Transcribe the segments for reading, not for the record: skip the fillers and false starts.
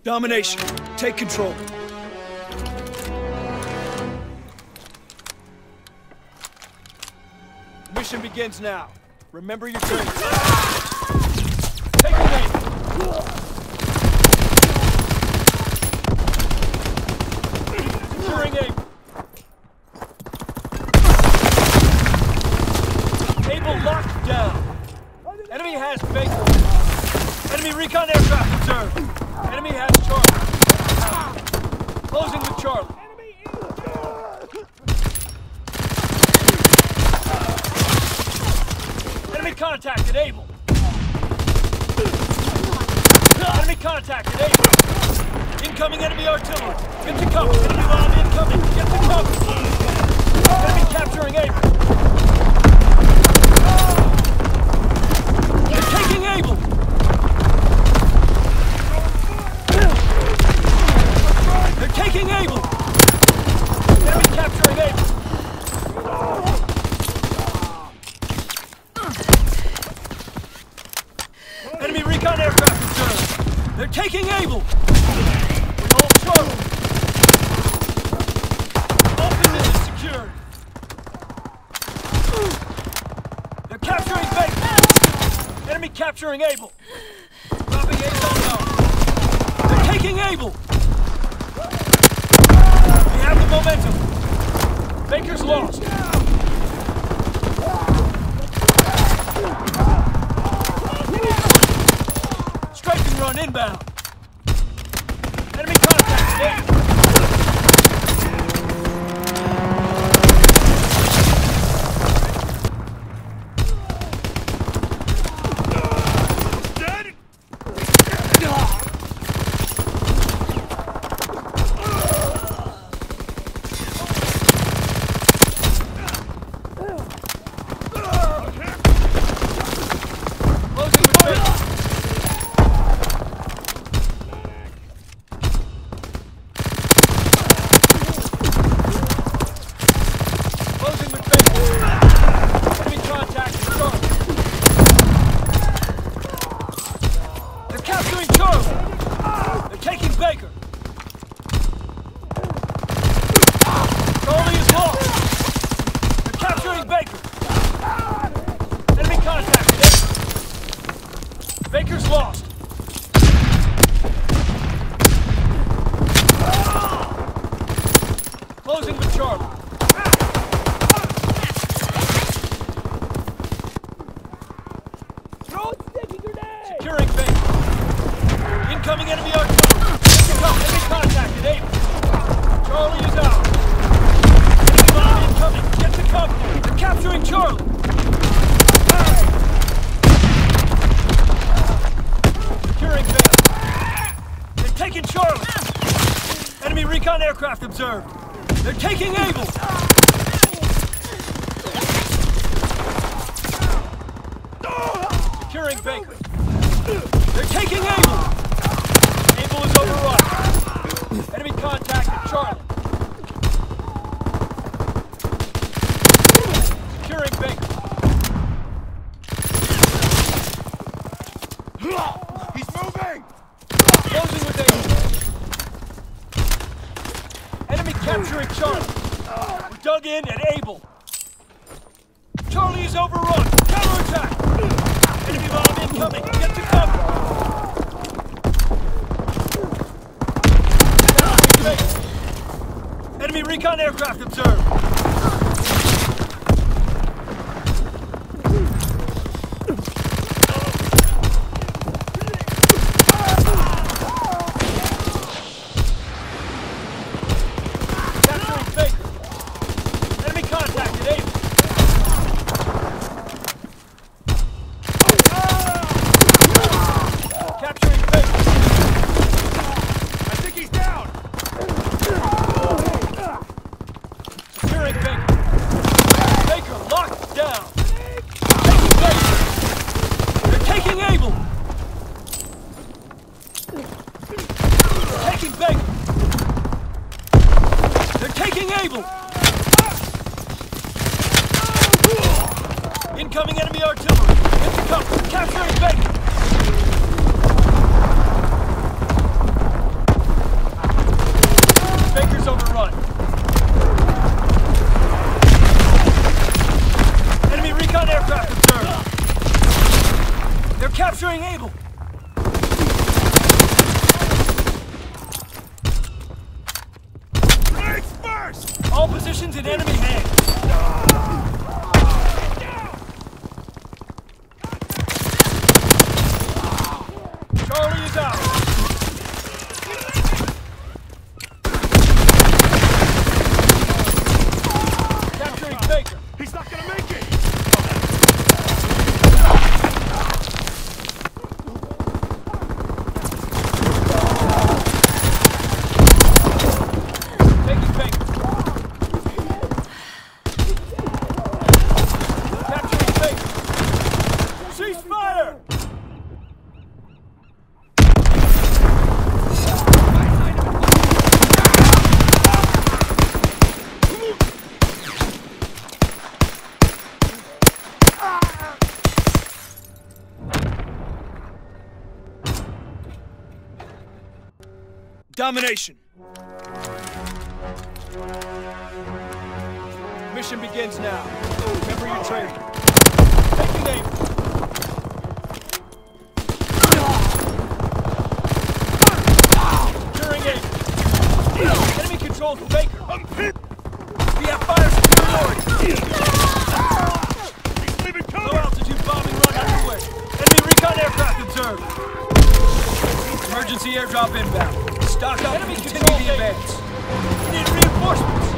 Domination, take control. Mission begins now. Remember your training. Take your aim. Securing aim. Able locked down. Enemy has Baker. Enemy recon aircraft observed. Enemy has Charlie. Closing with Charlie. Enemy contacted Able. Enemy contacted Able. Incoming enemy artillery. Get to cover. Enemy bomb incoming. Get to cover. Enemy capturing Able. They're taking Able. They're taking Able. Enemy capturing Able. Enemy recon aircraft observed. They're taking Able. We hold Charlie. All positions secured. They're capturing Baker. Enemy capturing Able. Dropping Able unknown. They're taking Able. We have the momentum. Baker's lost. Strike and run inbound. Enemy contact. Able. Baker's lost. Closing with Charlie. Throw a sticky grenade! Securing Baker. Incoming enemy artillery. Enemy contacted. Able. Charlie is out. Enemy bomb incoming. Get to cover. They're capturing Charlie. Securing Baker. They're taking Charlie. Enemy recon aircraft observed. They're taking Able. Securing Baker. They're taking Able. Able is overrun. Enemy contacted Charlie. Securing Baker. He's moving! Closing with Able. Enemy capturing Charlie. We're dug in at Able. Charlie is overrun. Counterattack. Enemy bomb incoming. Get to cover. Capturing Baker. Enemy recon aircraft observed. Capturing Baker. Enemy contacted Able. Capturing Baker. I think he's down! Securing Baker. Baker locked down. Taking Baker. They're taking Able. Taking Baker. They're taking Able. Incoming enemy artillery. Get to cover. Capturing Baker. All positions in enemy hands. Charlie is out. Capturing Baker. He's not gonna make it! Taking Baker. Capturing Baker. Cease fire! Domination. Mission begins now. Remember your training. Taking aim. Securing aim. Enemy controls Baker. We have fire superiority. He's leaving Low cover! altitude bombing run underway. Enemy recon aircraft observed. Emergency airdrop inbound. Stock up and continue the advance. We need reinforcements.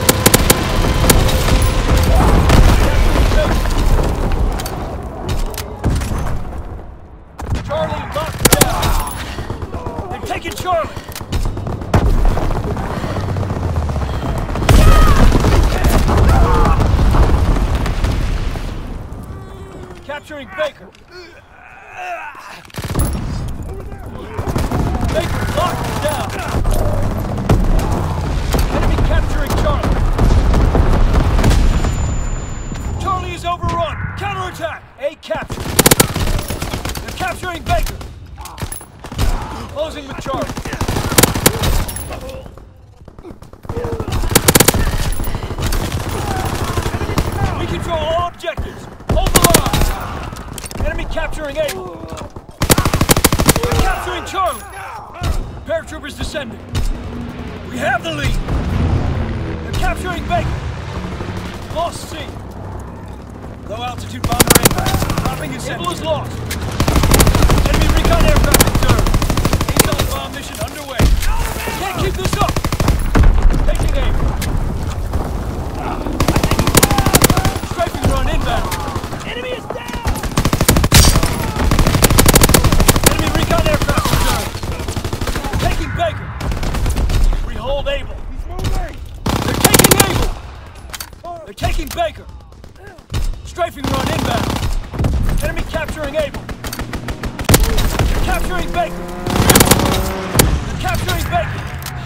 Charlie locked down. They're taking Charlie. Capturing Baker. Baker locked down. Enemy capturing Charlie. Charlie is overrun. Counterattack. A capture. They're capturing Baker. Closing with Charlie. We control all objectives. Hold the line. Enemy capturing Able. They're capturing Charlie. Paratroopers descending. We have the lead. They're capturing Baker. Lost C. Low altitude bomber inbound. Dropping his Able is lost. Enemy recon aircraft observed. ASOS bomb mission underway. Can't keep this up. Taking aim. Strafing run inbound. Enemy is down. Enemy recon aircraft observed. Taking Baker. We hold Able. He's moving! They're taking Able. They're taking Baker. Strafing run inbound. Enemy capturing Able. They're capturing Baker. They're capturing Baker.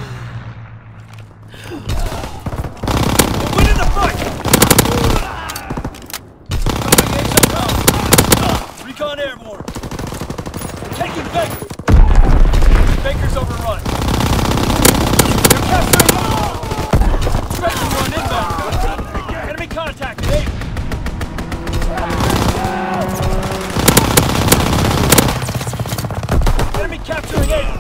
We're winning the fight. Dropping ASOS out. Recon airborne. They're taking Baker. Baker's overrun. They're capturing Able. Strafing run inbound. Enemy contacted Able. Enemy capturing Able.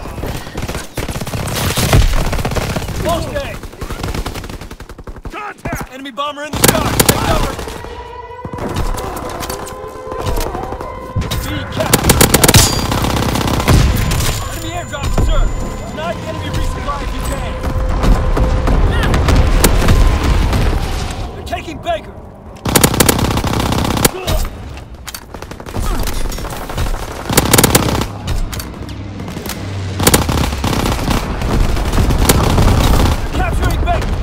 Lost A. Contact! Enemy bomber in the sky. Take cover. B captured. Enemy airdrop observed. Deny the enemy resupply if you can. They're taking Baker. Capturing Baker.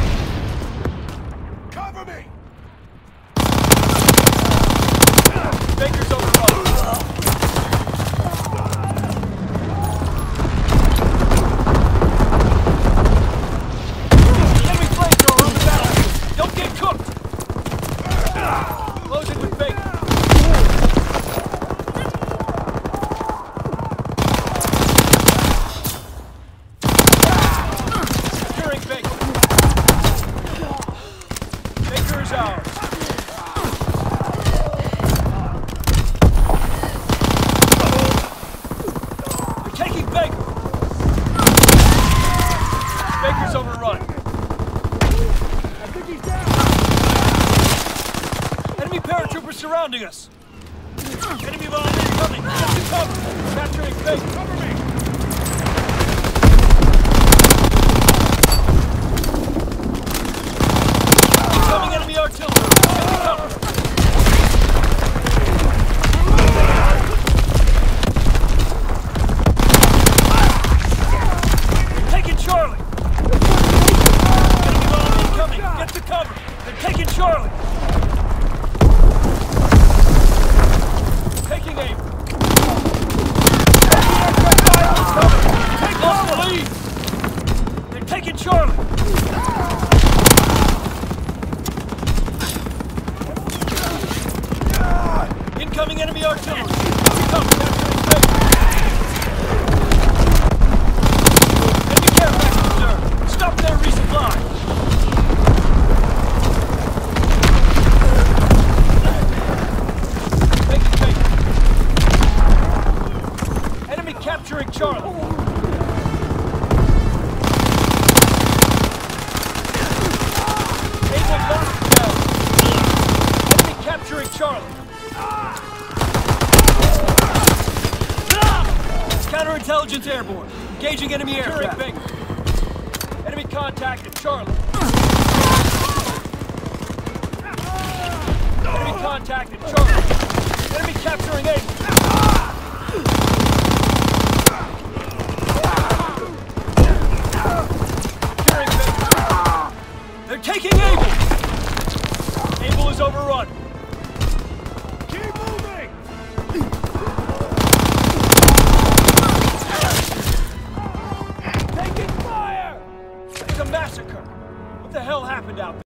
Cover me! Baker's overrun. Enemy flamethrower on the battlefield. Don't get cooked. Closing with Baker. Securing Baker. Baker is ours. They're taking Baker. Baker's overrun. Paratroopers surrounding us! Enemy volunteer coming! Get to cover! Capturing Fake! Cover me! Incoming enemy artillery! Get to cover! They're taking Charlie! Enemy volunteer coming! Get to cover! They're taking Charlie! Taking aim! Take lost the lead! They're taking Charlie! Incoming enemy artillery! Come, capturing Fake! Enemy care package observed! Stop their resupply! Capturing Charlie. Able lost down. Enemy capturing Charlie. Counterintelligence airborne. Engaging enemy aircraft. Enemy contacted Charlie. Enemy contacted Charlie. Enemy capturing Able.